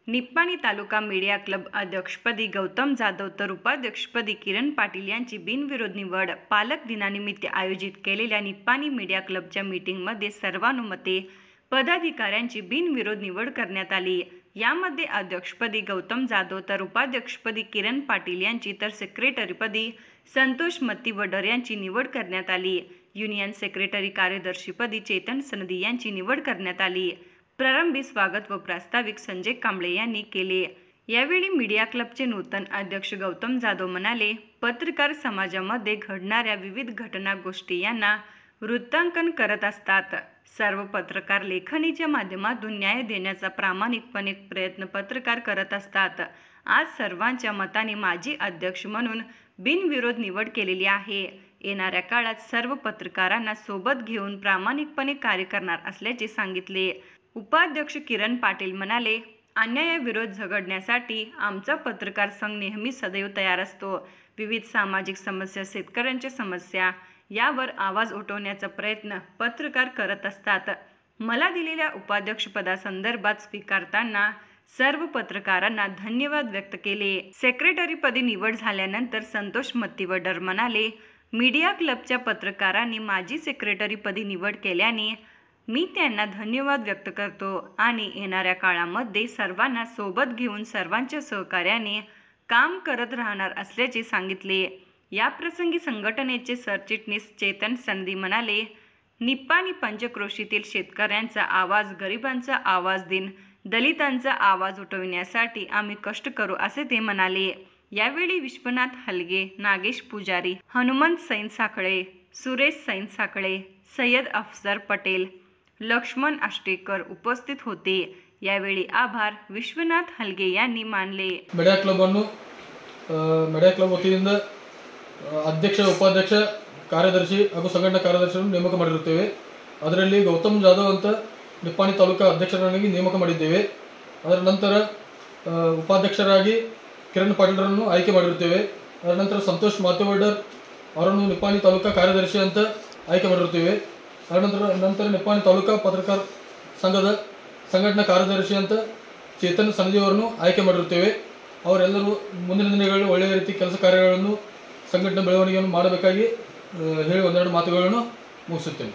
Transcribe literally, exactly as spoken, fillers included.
निप्पाणी तालुका media club अध्यक्षपदी गौतम जाधव तर उपाध्यक्षपदी किरण पाटील यांची बिनविरोध निवड. पालक दिनानिमित्त आयोजित केलेल्या निप्पाणी मीडिया क्लबच्या मीटिंगमध्ये सर्वानुमते पदाधिकाऱ्यांची बिनविरोध निवड करण्यात आली. यामध्ये अध्यक्षपदी गौतम जाधव तर उपाध्यक्षपदी किरण पाटील यांची तर सेक्रेटरीपदी संतोष मत्तीवडर यांची निवड करण्यात आली. युनियन सेक्रेटरी कार्यदर्शीपदी चेतन सनदी यांची निवड करण्यात आली. प्रारंभी स्वागत व प्रास्ताविक संजय कांबळे यांनी केले. यावेळी मीडिया क्लबचे नूतन अध्यक्ष गौतम जाधव म्हणाले, पत्रकार समाजामध्ये घडणाऱ्या विविध घटना गोष्टी यांना वृत्तांकन करत असतात. सर्व पत्रकार लेखणीच्या माध्यमातून न्याय देण्याचा प्रामाणिकपणे प्रयत्न पत्रकार करत असतात. आज सर्वांच्या मताने माजी अध्यक्ष म्हणून बिनविरोध निवड केलेली आहे. येणाऱ्या काळात सर्व पत्रकारांना सोबत घेऊन प्रामाणिकपणे कार्य करणार असल्याचे सांगितले. उपाध्यक्ष किरण पाटील म्हणाले, अन्यायाविरोध झगडण्यासाठी आमचा पत्रकार संघ नेहमी सदैव तयार असतो. विविध सामाजिक समस्या, शेतकऱ्यांच्या समस्या यावर आवाज उठवण्याचा प्रयत्न पत्रकार करत असतात. मला दिलेल्या उपाध्यक्षपदासंदर्भात स्वीकारताना सर्व पत्रकारांना धन्यवाद व्यक्त केले. सेक्रेटरीपदी निवड झाल्यानंतर संतोष मत्तीवडर म्हणाले, मीडिया क्लबच्या पत्रकारांनी माझी सेक्रेटरीपदी निवड केल्याने मी त्यांना धन्यवाद व्यक्त करतो आणि येणाऱ्या काळामध्ये सर्वांना सोबत घेऊन सर्वांच्या सहकार्याने काम करत राहणार असल्याचे सांगितले. याप्रसंगी संघटनेचे सरचिटणीस चेतन सनदी म्हणाले, निप्पाणी पंचक्रोशीतील शेतकऱ्यांचा आवाज, गरिबांचा आवाज दिन, दलितांचा आवाज उठविण्यासाठी आम्ही कष्ट करू असे ते म्हणाले. यावेळी विश्वनाथ हलगे, नागेश पुजारी, हनुमंत सैन साखळे, सुरेश सैन साखळे, सय्यद अफसर पटेल, लक्ष्मण आष्टेकर उपस्थित होते. यावेळी आभार ವಿಶ್ವನಾಥ ಹಲ್ಗೆ यांनी मानले. मीडिया क्लब अನ್ನು मीडिया क्लब ವತಿಯಿಂದ ಅಧ್ಯಕ್ಷ, ಉಪಾಧ್ಯಕ್ಷ, ಕಾರ್ಯದರ್ಶಿ ಹಾಗೂ ಸಂಘಟನಾ ಕಾರ್ಯದರ್ಶಿಯನ್ನು ನೇಮಕ ಮಾಡಿರುತ್ತೇವೆ. ಅದರಲ್ಲಿ ಗೌತಮ್ ಜಾಧವ್ ಅಂತ ನಿಪ್ಪಾಣಿ ತಾಲೂಕಾ ಅಧ್ಯಕ್ಷರನ್ನಾಗಿ ನೇಮಕ ಮಾಡಿದ್ದೇವೆ. ಅದರ ನಂತರ ಉಪಾಧ್ಯಕ್ಷರಾಗಿ ಕಿರಣ್ ಪಾಟೀಲ್ರನ್ನು ಆಯ್ಕೆ ಮಾಡಿರುತ್ತೇವೆ. ಅದರ ನಂತರ ಸಂತೋಷ್ ಮತ್ತಿವಡರ್ ಅವರನ್ನು ನಿಪ್ಪಾಣಿ ತಾಲೂಕಾ ಕಾರ್ಯದರ್ಶಿ ಅಂತ ಆಯ್ಕೆ ಮಾಡಿರುತ್ತೇವೆ. ಅದರ ನಂತರ ನಂತರ ನಿಪ್ಪಾಣಿ ತಾಲೂಕಾ ಪತ್ರಕರ್ತರ ಸಂಘದ ಸಂಘಟನಾ ಕಾರ್ಯದರ್ಶಿ ಅಂತ ಚೇತನ್ ಸನದಿ ಅವರನ್ನು ಆಯ್ಕೆ ಮಾಡಿರುತ್ತೇವೆ. ಅವರೆಲ್ಲರೂ ಮುಂದಿನ ದಿನಗಳಲ್ಲಿ ಒಳ್ಳೆಯ ರೀತಿ ಕೆಲಸ ಕಾರ್ಯಗಳನ್ನು ಸಂಘಟನೆ ಬೆಳವಣಿಗೆಯನ್ನು ಮಾಡಬೇಕಾಗಿ ಹೇಳಿ ಒಂದೆರಡು ಮಾತುಗಳನ್ನು ಮುಗಿಸುತ್ತೇನೆ.